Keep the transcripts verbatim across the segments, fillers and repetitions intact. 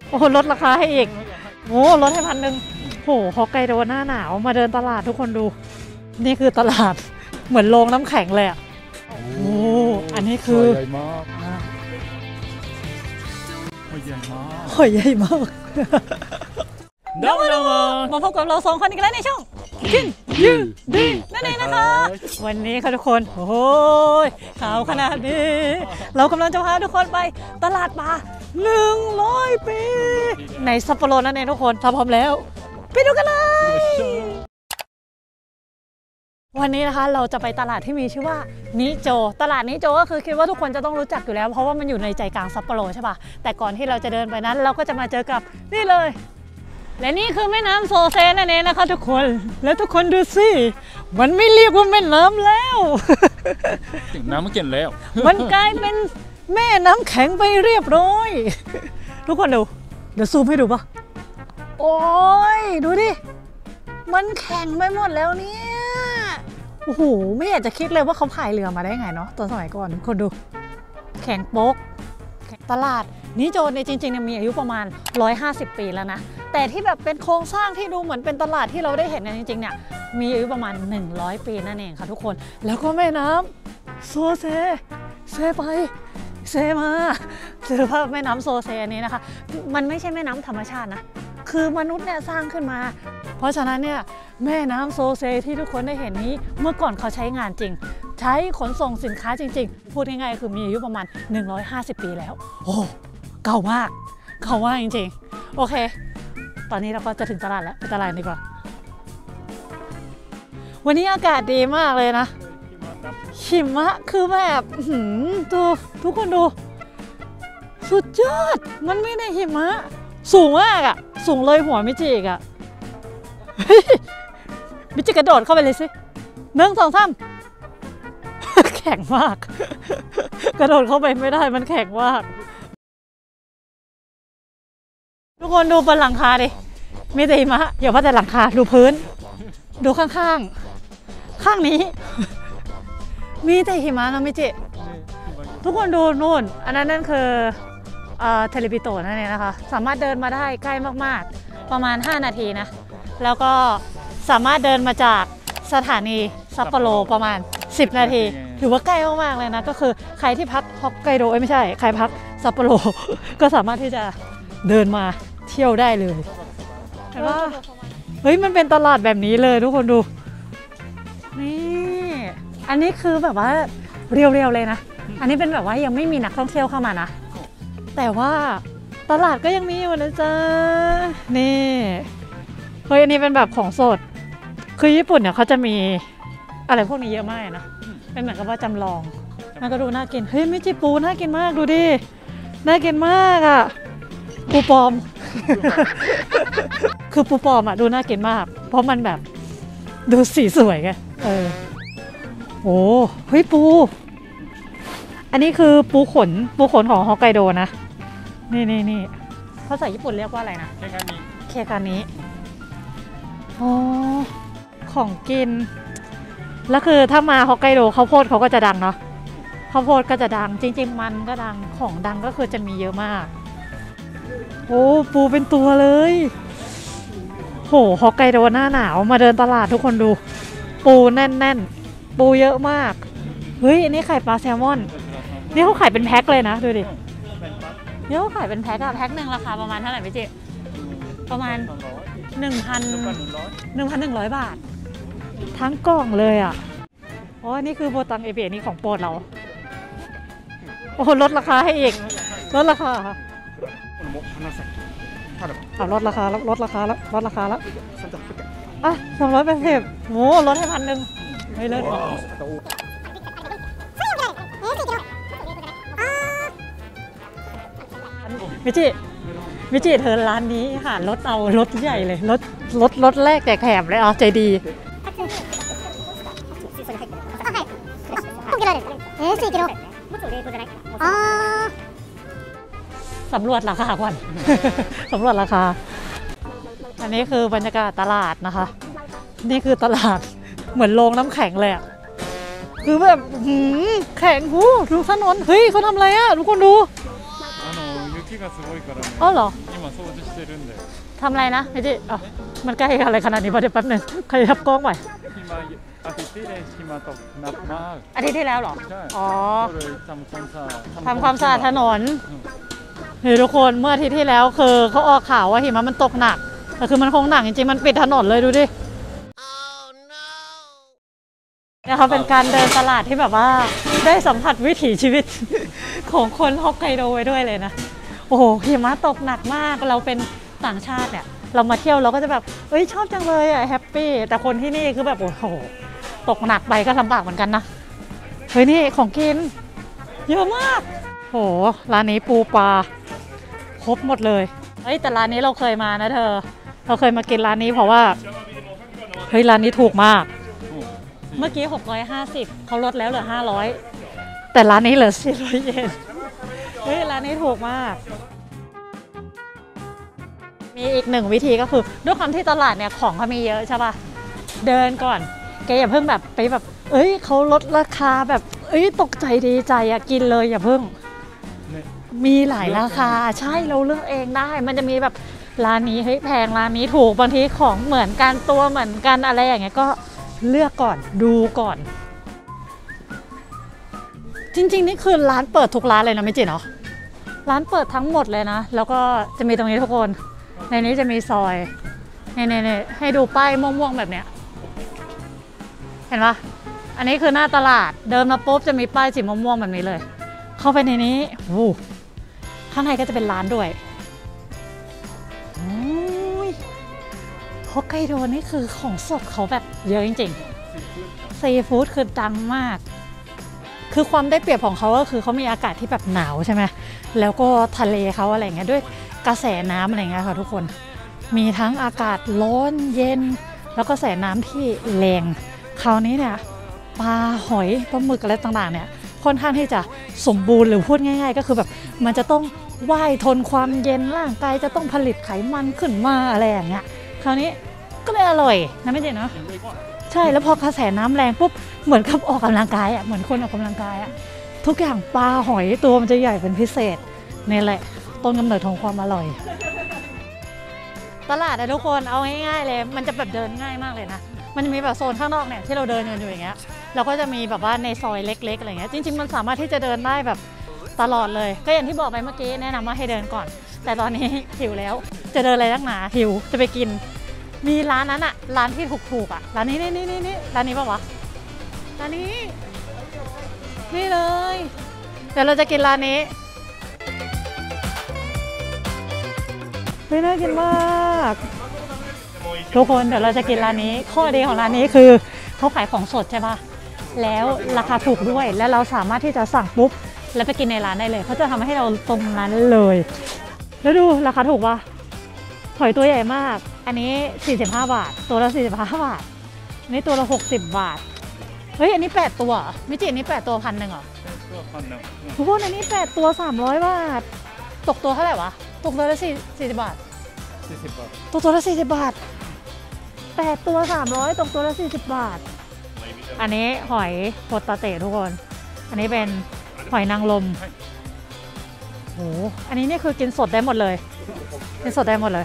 โอ้ลดราคาให้อีกโอ้ลดให้พันหนึ่งโหฮอกไกโดหน้าหนาวมาเดินตลาดทุกคนดูนี่คือตลาดเหมือนโรงน้ำแข็งเลยอ่ะโอ้อันนี้คือใหญ่มากหอยใหญ่มากหอยใหญ่มากเดี๋ยวมาพบกับเราสองคนอีกแล้วในช่องกินยืดดีนั่นเองนะคะวันนี้ค่ะทุกคนโอ้ยขาวขนาดนี้เรากำลังจะพาทุกคนไปตลาดปลาหนึ่งร้อยปีในซัปโปโรนั่นเองทุกคนถ้าพร้อมแล้วไปดูกันเลยวันนี้นะคะเราจะไปตลาดที่มีชื่อว่านิโจตลาดนิโจก็คือคิดว่าทุกคนจะต้องรู้จักอยู่แล้วเพราะว่ามันอยู่ในใจกลางซัปโปโรใช่ป่ะแต่ก่อนที่เราจะเดินไปนั้นเราก็จะมาเจอกับนี่เลยและนี่คือแม่น้ำโซเซนั่นเองนะคะทุกคนแล้วทุกคนดูสิมันไม่เรียกว่าแม่น้ำแล้วน้ำมันเก่งแล้วมันกลายเป็นแม่น้ำแข็งไปเรียบร้อยทุกคนดูเดี๋ยวซูมให้ดูป่ะโอ้ยดูดิมันแข็งไปหมดแล้วเนี่ยโอ้โหไม่อยากจะคิดเลยว่าเขาพายเรือมาได้ไงเนาะตอนสมัยก่อนคนดูแข็งโป๊กตลาดนิโจในจริงๆเนี่ยมีอายุประมาณหนึ่งร้อยห้าสิบปีแล้วนะแต่ที่แบบเป็นโครงสร้างที่ดูเหมือนเป็นตลาดที่เราได้เห็นกันจริงๆเนี่ยมีอายุประมาณหนึ่งร้อยปีนั่นเองค่ะทุกคนแล้วก็แม่น้ำโซเซเซไปเซมาเจอภาพแม่น้ำโซเซนี้นะคะมันไม่ใช่แม่น้ำธรรมชาตินะคือมนุษย์เนี่ยสร้างขึ้นมาเพราะฉะนั้นเนี่ยแม่น้ำโซเซที่ทุกคนได้เห็นนี้เมื่อก่อนเขาใช้งานจริงใช้ขนส่งสินค้าจริงๆพูดง่ายๆคือมีอายุประมาณหนึ่งร้อยห้าสิบปีแล้วโอ้เก่ามากเก่ามากจริงๆโอเคตอนนี้เราก็จะถึงตลาดแล้วไปตลาดดีกว่าวันนี้อากาศดีมากเลยนะหิมะคือแบบดูทุกคนดูสุดยอดมันไม่ได้หิมะสูงมากอะสูงเลยหัวมิจิอีกอะมิจิกระโดดเข้าไปเลยสิหนึ่งสองสามแข็งมากกระโดดเข้าไปไม่ได้มันแข็งมากทุกคนดูบนหลังคาดิมีแต่หิมะอย่าว่าแต่หลังคาดูพื้นดูข้างๆข้างนี้มีแต่หิมะนะมิจิทุกคนดูนู่นอันนั้นนั่นคือเทเลบิโตนั่นเองนะคะสามารถเดินมาได้ใกล้มากๆประมาณห้านาทีนะแล้วก็สามารถเดินมาจากสถานีซัปโปโรประมาณสิบนาทีถือว่าใกล้มากๆเลยนะก็คือใครที่พักฮอกไกโดไม่ใช่ใครพักซัปโปโรก็สามารถที่จะเดินมาเที่ยวได้เลยแต่ว่าเฮ้ยมันเป็นตลาดแบบนี้เลยทุกคนดูนี่อันนี้คือแบบว่าเรียวๆเลยนะอันนี้เป็นแบบว่ายังไม่มีนักท่องเที่ยวเข้ามานะแต่ว่าตลาดก็ยังมีอยู่นะจ๊ะนี่เฮ้ยอันนี้เป็นแบบของสดคือญี่ปุ่นเนี่ยเขาจะมีอะไรพวกนี้เยอะมากนะเป็นเหมือนกับว่าจำลองมันก็ดูน่ากินเฮ้ยมิจิปูน่ากินมากดูดิน่ากินมากอ่ะปูปลอม คือปูปลอมอ่ะดูน่ากินมากเพราะมันแบบดูสีสวยไงเออโอ้เฮ้ยปูอันนี้คือปูขนปูขนของฮอกไกโดนะนี่นี่นี่ภาษาญี่ปุ่นเรียกว่าอะไรนะเคกานิเคกานิอ๋อของกินแล้วคือถ้ามาฮอกไกโดข้าวโพดเขาก็จะดังเนาะข้าวโพดก็จะดังจริงๆมันก็ดังของดังก็คือจะมีเยอะมากโอ้ปูเป็นตัวเลยโหฮอกไกโดหน้าหนาวมาเดินตลาดทุกคนดูปูแน่นๆปูเยอะมากเฮ้ยอันนี้ไข่ปลาแซลมอนนี่เขาขายเป็นแพ็คเลยนะดูดินี่เขาขายเป็นแพ็คอะแพ็คหนึ่งราคาประมาณเท่าไหร่พี่เจประมาณหนึ่งพันหนึ่งพันหนึ่งร้อยบาททั้งกล่องเลยอ่ะอ๋อนี่คือโบตังเอเบนี่ของโปรดเราโอ้ลดราคาให้อีกลดราคาเอาลดราคาแล้วลดราคาแล้วลดราคาแล้วอ่ะสองร้อยแปดสิบโอ้ลดให้พันหนึ่งไม่เลิศมิจิมิจิเธอร้านนี้ค่ะรถเอารถใหญ่เลยรถรถรถแรกแจกแถมเลยเอาใจดีสำรวจราคาก่อนสำรวจราคาอันนี้คือบรรยากาศตลาดนะคะนี่คือตลาดเหมือนโรงน้ำแข็งเลยอ่ะคือแบบหืมแข็งหูดูถนนเฮ้ยเขาทำอะไรอ่ะทุกคนดู雪がすごいからね。 อ๋อเหรอ今掃除してるんだよ。 ทำอะไรนะไม่ใช่อ๋อมันใกล้อะไรขนาดนี้พอเดี๋ยวแป๊บนึงใครทับกล้องไว้今อาทิตย์ที่แล้วหิมะตกหนักมากอาทิตย์ที่แล้วเหรอใช่อ๋อก็เลยทำความสะอาดทำความสะอาดถนนเฮ้ยทุกคนเมื่ออาทิตย์ที่แล้วคือเขาออกข่าวว่าหิมะมันตกหนักแต่คือมันคงหนักจริงๆมันปิดถนนเลยดูดิเนี่ยเขาเป็นการเดินตลาดที่แบบว่าได้สัมผัสวิถีชีวิต ของคนฮอกไกโดไว้ด้วยเลยนะโอ้โหหิมะตกหนักมากเราเป็นต่างชาติเนี่ยเรามาเที่ยวเราก็จะแบบเอ้ยชอบจังเลยอะแฮปปี้แต่คนที่นี่คือแบบโอ้โหตกหนักไปก็ลำบากเหมือนกันนะเฮ้ยนี่ของกินเยอะมากโหร้านนี้ปูปลาครบหมดเลยเฮ้ยแต่ร้านนี้เราเคยมานะเธอเราเคยมากินร้านนี้เพราะว่าเฮ้ยร้านนี้ถูกมากเมื่อกี้หกร้อยห้าสิบเขาลดแล้วเหลือห้าร้อยแต่ร้านนี้เหลือสี่ร้อยเยนเฮ้ยร้านนี้ถูกมากมีอีกหนึ่งวิธีก็คือด้วยความที่ตลาดเนี่ยของเขามีเยอะใช่ป่ะเดินก่อนแกอย่าเพิ่งแบบไปแบบเอ้ยเขาลดราคาแบบเอ้ยตกใจดีใจอะกินเลยอย่าเพิ่งมีหลายราคาใช่เราเลือกเองได้มันจะมีแบบร้านนี้เฮ้ยแพงร้านนี้ถูกบางทีของเหมือนกันตัวเหมือนกันอะไรอย่างเงี้ยก็เลือกก่อนดูก่อนจริงๆนี่คือร้านเปิดทุกร้านเลยนะไม่จริงเนาะร้านเปิดทั้งหมดเลยนะแล้วก็จะมีตรงนี้ทุกคนในนี้จะมีซอยเนี่ยๆให้ดูป้ายม่วงๆแบบเนี้ยเห็นปะอันนี้คือหน้าตลาดเดินมาปุ๊บจะมีป้ายสีม่วงๆแบบนี้เลยเข้าไปในนี้โอ้ข้างในก็จะเป็นร้านด้วยโอ้ยฮอกไกโดนี่คือของสดเขาแบบเยอะจริงๆซีฟู้ดคือดังมากคือความได้เปรียบของเขาก็คือเขามีอากาศที่แบบหนาวใช่ไหมแล้วก็ทะเลเขาอะไรเงี้ยด้วยกระแสน้ำอะไรเงี้ยค่ะทุกคนมีทั้งอากาศร้อนเย็นแล้วก็กระแสน้ำที่แรงคราวนี้เนี่ยปลาหอยปลาหมึกอะไรต่างๆเนี่ยค่อนข้างที่จะสมบูรณ์หรือพูดง่ายๆก็คือแบบมันจะต้องว่ายทนความเย็นร่างกายจะต้องผลิตไขมันขึ้นมาอะไรอย่างเงี้ยคราวนี้ก็เลยอร่อยนะไม่ใช่เนาะใช่แล้วพอกระแสน้ำแรงปุ๊บเหมือนกับออกกำลังกายอ่ะเหมือนคนออกกำลังกายอ่ะทุกอย่างปลาหอยตัวมันจะใหญ่เป็นพิเศษนี่แหละต้นกำเนิดของความอร่อยตลาดนะทุกคนเอาง่ายๆเลยมันจะแบบเดินง่ายมากเลยนะมันจะมีแบบโซนข้างนอกเนี่ยที่เราเดินอยู่อย่างเงี้ยเราก็จะมีแบบว่าในซอยเล็กๆอะไรเงี้ยจริงๆมันสามารถที่จะเดินได้แบบตลอดเลยก็อย่างที่บอกไปเมื่อกี้แนะนำว่าให้เดินก่อนแต่ตอนนี้หิวแล้วจะเดินอะไรนักหนาหิวจะไปกินมีร้านนั้นอะร้านที่ถูกๆอะร้านนี้นี่นี่นี่ร้านนี้ป่ะวะร้านนี้นี่เลยเดี๋ยวเราจะกินร้านนี้เฮ้ยน่ากินมากทุกคนเดี๋ยวเราจะกินร้านนี้ข้อดีของร้านนี้คือเขาขายของสดใช่ป่ะแล้วราคาถูกด้วยแล้วเราสามารถที่จะสั่งปุ๊บแล้วไปกินในร้านได้เลยเขาจะทำให้เราตรงนั้นเลยแล้วดูราคาถูกป่ะหอยตัวใหญ่มากอันนี้สี่สิบห้าบาทตัวละสี่สิบห้าบาทอันนี้ตัวละหกสิบบาทเฮ้ยอันนี้แปดตัวไม่จริงอันนี้แปดตัวพันหนึ่งเหรอทุกคนอันนี้แปดตัวสามร้อยบาทตกตัวเท่าไหร่วะตกตัวละสี่สี่สิบบาทสี่สิบบาทตกตัวละสี่สิบบาทแปดตัวสามร้อยตกตัวละสี่สิบบาทอันนี้หอยโฮตาเตะทุกคนอันนี้เป็นหอยนางรมโหอันนี้นี่คือกินสดได้หมดเลยกินสดได้หมดเลย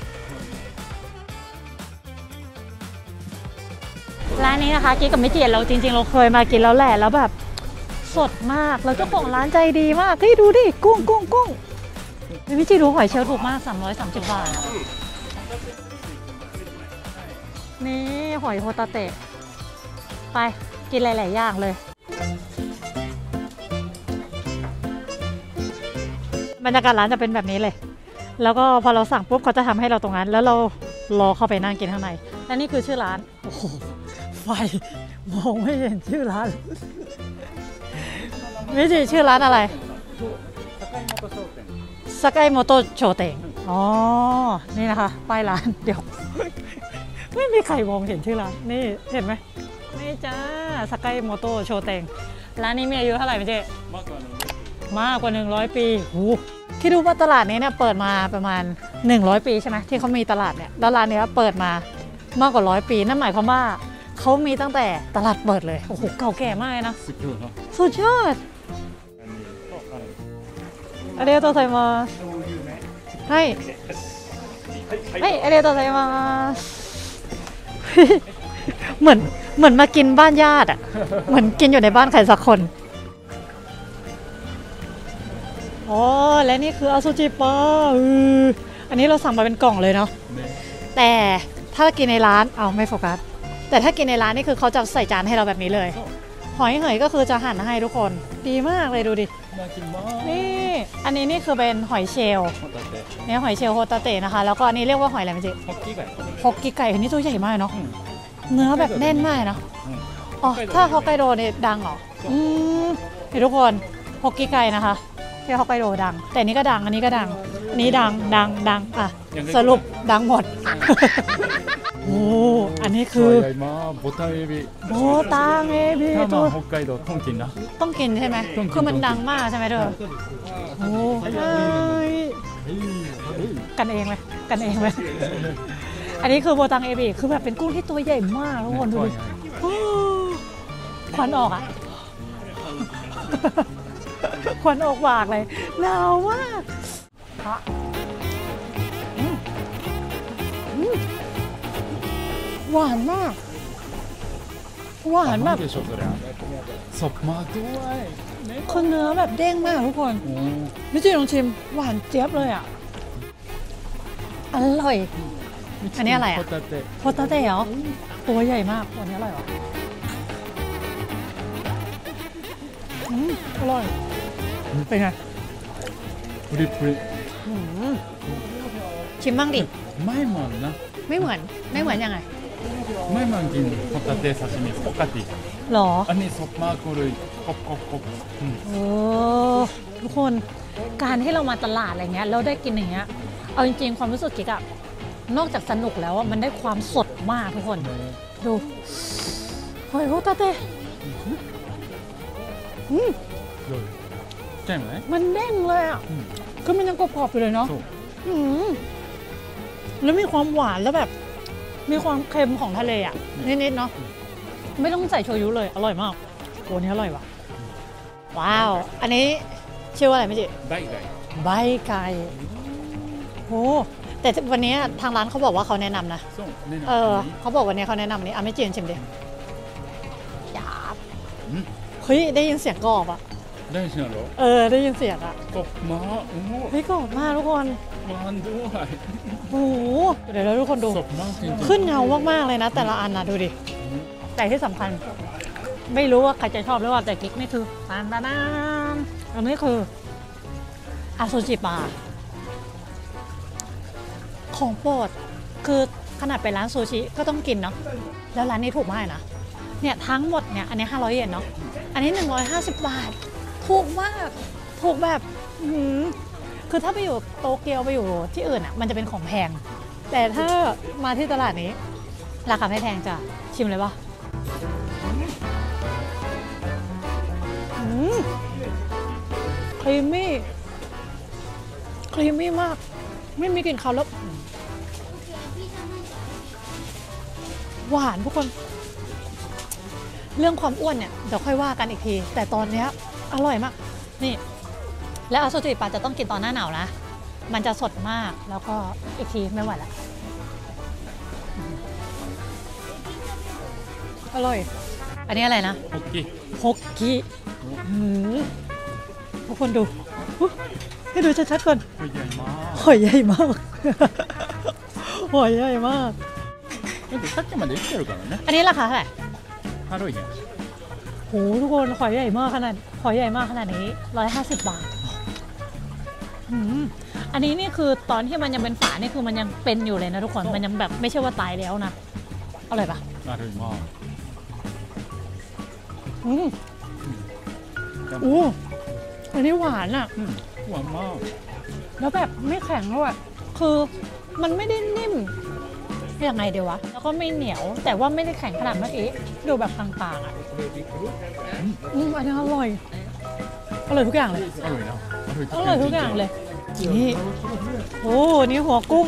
ร้านนี้นะคะกิ๊กกับมิจิเราจริงๆเราเคยมากินแล้วแหละแล้วแบบสดมากแล้วเจ้าของร้านใจดีมากเฮ้ยดูดิกุ้งกุ้งกุ้งมิจิดูหอยเชลล์ถูกมากสามร้อยสามสิบบาทนี่หอยโฮตาเตะไปกินหลายๆอย่างเลยบรรยากาศร้านจะเป็นแบบนี้เลยแล้วก็พอเราสั่งปุ๊บเขาจะทำให้เราตรงนั้นแล้วเรารอเข้าไปนั่งกินข้างในและนี่คือชื่อร้านโอ้โหไฟมองไม่เห็นชื่อร้านไม่ใช่ชื่อร้านอะไรสกายโมโตโชเตงอ๋อนี่นะคะป้ายร้านเดี๋ยวไม่มีใครมองเห็นชื่อร้านนี่เห็นไหมนี่จ้าสกายโมโตโชเตงร้านนี้มีอายุเท่าไหร่พี่เจ๊มากกว่าหนึ่งร้อยปีโอ้ที่ดูว่าตลาดนี้เนี่ยเปิดมาประมาณหนึ่งร้อยปีใช่ไหมที่เขามีตลาดเนี่ยแล้วร้านนี้เปิดมามากกว่าร้อยปีนั่นหมายความว่าเขามีตั้งแต่ตลาดเปิดเลยโอ้โหเก่าแก่มากนะสุดยอดสุดยอดอาเดียวตัวไทยมาให้ให้ありがとうございます เหมือนเหมือนมากินบ้านญาติอ่ะ เหมือนกินอยู่ในบ้านใครสักคนอ๋อและนี่คืออาซูจิปะอันนี้เราสั่งมาเป็นกล่องเลยเนาะแต่ถ้ากินในร้านเอาไม่โฟกัสแต่ถ้ากินในร้านนี่คือเขาจะใส่จานให้เราแบบนี้เลยหอยเหยก็คือจะหั่นให้ทุกคนดีมากเลยดูดินี่อันนี้นี่คือเป็นหอยเชลล์เนี่ยหอยเชลล์โฮตาเตะนะคะแล้วก็อันนี้เรียกว่าหอยอะไรมันจิฮอกกี้ไก่ฮอกกี้ไก่อันนี้ตัวใหญ่มากเนาะเนื้อแบบแน่นมากเนาะอ๋อถ้าฮอกไกโดเนี่ยดังเหรออืมนี่ทุกคนฮอกกี้ไก่นะคะที่ฮอกไกโดดังแต่นี้ก็ดังอันนี้ก็ดังอันนี้ดังดังดังอ่ะสรุปดังหมด โอ้อันนี้คือボタンエビโบตังเอบิตัว北海道ต้องกินนะต้องกินใช่ไหมคือมันดังมากใช่ไหมเธอโอ้กันเองไหมกันเองไหมอันนี้คือโบตังเอบิคือแบบเป็นกุ้งที่ตัวใหญ่มากทุกคนดูดิควันออกอ่ะควันออกปากเลยหนาวมากหวานมากหวานแบบสดมากด้วยคือเนื้อแบบเด้งมากทุกคนไม่ใช่ลองชิมหวานเจี๊ยบเลยอ่ะอร่อยอันนี้อะไรอ่ะโฮตาเตะเหรอตัวใหญ่มากตัวนี้อร่อยวะอืมอร่อยเป็นไงปริปริชิมบ้างดิไม่เหมือนนะไม่เหมือนไม่เหมือนยังไงไม่เหมือนกินโฮตาเตะซาชิมิปกติหรออันนี้สดมากเลยกรอบกรอบกรอบโอ้ทุกคนการที่เรามาตลาดอะไรเงี้ยเราได้กินอย่างเงี้ยเอาจริงๆความรู้สึกกิ๊กอะนอกจากสนุกแล้วมันได้ความสดมากทุกคนดูหอยโฮตาเตะอืมใช่ไหมมันเด้งเลยอ่ะคือมันยังกรอบๆอยู่เลยเนาะแล้วมีความหวานแล้วแบบมีความเค็มของทะเลอ่ะนิดๆเนาะไม่ต้องใส่โชยุเลยอร่อยมากโอ้นี่อร่อยว่ะว้าวอันนี้ชื่อว่าอะไรไม่จิใบไก่ใบไก่โอ้แต่วันนี้ทางร้านเขาบอกว่าเขาแนะนำนะเออเขาบอกวันนี้เขาแนะนำนี้อ่ะไม่จีนชิมดิหยาบเฮ้ยได้ยินเสียงกรอบอ่ะได้ยินเสียงหรอเออได้ยินเสียงอ่ะกรอบมากเฮ้ยกรอบมากทุกคนหวานด้วยโอ้โหเดี๋ยวเราทุกคนดูขึ้นเงามากๆเลยนะแต่ละอันนะดูดิแต่ที่สำคัญไม่รู้ว่าใครจะชอบหรือว่าแต่กิ๊กนี่คือตานตานอันนี้คืออาซูจิปะของโปรดคือขนาดไปร้านซูชิก็ต้องกินเนาะแล้วร้านนี้ถูกมากนะเนี่ยทั้งหมดเนี่ยอันนี้ห้าร้อยเยนเนาะอันนี้หนึ่งร้อยห้าสิบบาทถูกมากถูกแบบคือถ้าไปอยู่โตเกียวไปอยู่ที่อื่นอ่ะมันจะเป็นของแพงแต่ถ้ามาที่ตลาดนี้ราคาไม่แพงจ้ะชิมเลยปะครีมมี่ครีมมี่มากไม่มีกลิ่นคาวแล้วหวานทุกคนเรื่องความอ้วนเนี่ยเดี๋ยวค่อยว่ากันอีกทีแต่ตอนนี้อร่อยมากนี่แล้วอาซูจิปะจะต้องกินตอนหน้าหนาวนะมันจะสดมากแล้วก็อีกทีไม่ไหวละอร่อยอันนี้อะไรนะฮอกกี้ฮอกกี้ทุกคนดูให้ดูชัดๆก่อนหอยใหญ่มากหอยใหญ่มากหอยใหญ่มากさっきまで生きてるからねอันนี้ราคาเท่าไหร่ห้าร้อยเยนโหทุกคนหอยใหญ่มากขนาดหอยใหญ่มากขนาดนี้ร้อยห้าสิบบาทอันนี้นี่คือตอนที่มันยังเป็นฝานี่คือมันยังเป็นอยู่เลยนะทุกคนมันยังแบบไม่ใช่ว่าตายแล้วนะอร่อยปะอร่อยมากอืมอู้อันนี้หวานอ่ะหวานมากแล้วแบบไม่แข็งด้วยคือมันไม่ได้นิ่มยังไงเดียววะแล้วก็ไม่เหนียวแต่ว่าไม่ได้แข็งขนาดเมื่อกี้ดูแบบต่างๆอ่ะอืมอันนี้อร่อยอร่อยทุกอย่างเลยอร่อยนะอร่อยทุกอย่างเลยนี่โอ้นี่หัวกุ้ง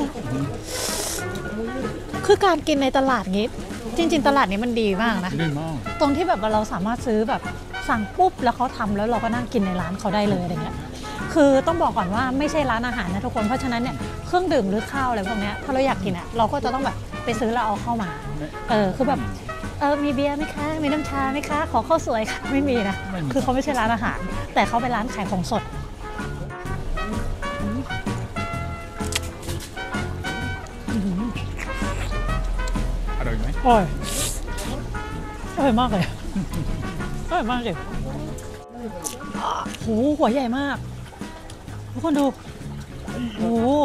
คือการกินในตลาดงี้จริงๆตลาดนี้มันดีมากนะดีมากตรงที่แบบเราสามารถซื้อแบบสั่งปุ๊บแล้วเขาทำแล้วเราก็นั่งกินในร้านเขาได้เลยอะไรเงี้ยคคือต้องบอกก่อนว่าไม่ใช่ร้านอาหารนะทุกคนเพราะฉะนั้นเนี่ยเครื่องดื่มหรือข้าวอะไรพวกเนี้ยถ้าเราอยากกินอ่ะเราก็จะต้องแบบไปซื้อแล้วเอาเข้ามาเออคือแบบเออมีเบียร์ไหมคะมีน้ำชาไหมคะขอข้าวสวยค่ะไม่มีนะคือเขาไม่ใช่ร้านอาหารแต่เขาเป็นร้านขายของสดอร่อยไหมอร่อยอร่อยมากเลยอร่อยมากเลยโหหัวใหญ่มากทุกคนดูโห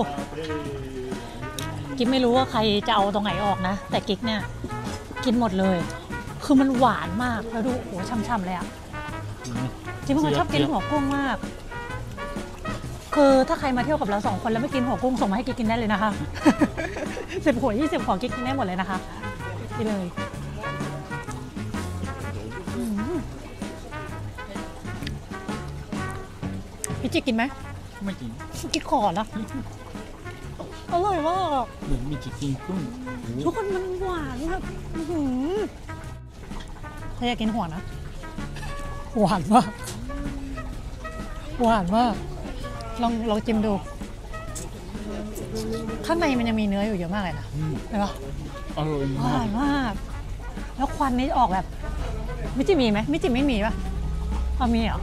กิ๊กไม่รู้ว่าใครจะเอาตรงไหนออกนะแต่กิ๊กเนี่ยกินหมดเลยคือมันหวานมากแล้วดูโหช่ำๆเลยอ่ะกิ๊กเป็นคนชอบกินหัวกุ้งมากคือถ้าใครมาเที่ยวกับเราสองคนแล้วไม่กินหัวกุ้งส่งมาให้กิ๊กกินได้เลยนะคะ สิบหัวยี่สิบหัวกิ๊กกินได้หมดเลยนะคะนี่เลยพี่จิกกินไหมไม่กินกิ๊กขอแล้วอร่อยมากเหมือนมีจิกินกุ้งทุกคนมันหวานแบบถ้าอยากกินหัวนะหวานมากหวานมากลองลองจิ้มดูข้างในมันยังมีเนื้ออยู่เยอะมากเลยนะเห็นปะอร่อยหมาวาก นมากแล้วควันนี้ออกแบบมิจิมีไหมมิจิไม่มีปะเอามีเหรอ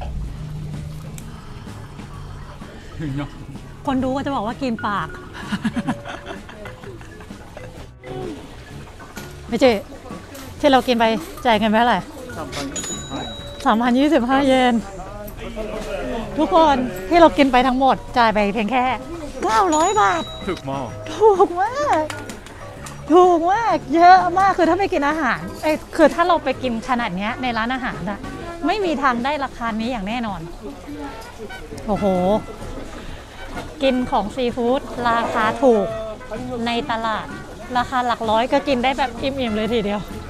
คนดูก็จะบอกว่ากินปากไม่ใช่ที่เรากินไปจ่ายเงินไปเท่าไหร่สามพันยี่สิบห้าเยนทุกคนที่เรากินไปทั้งหมดจ่ายไปเพียงแค่เก้าร้อยบาทถูกมากถูกมากถูกมากเยอะมากคือถ้าไม่กินอาหารเอ้ยคือถ้าเราไปกินขนาดเนี้ยในร้านอาหารอะไม่มีทางได้ราคานี้อย่างแน่นอนโอ้โหกินของซีฟู้ดราคาถูกในตลาดราคาหลักร้อยก็กินได้แบบอิ่มๆเลยทีเดียว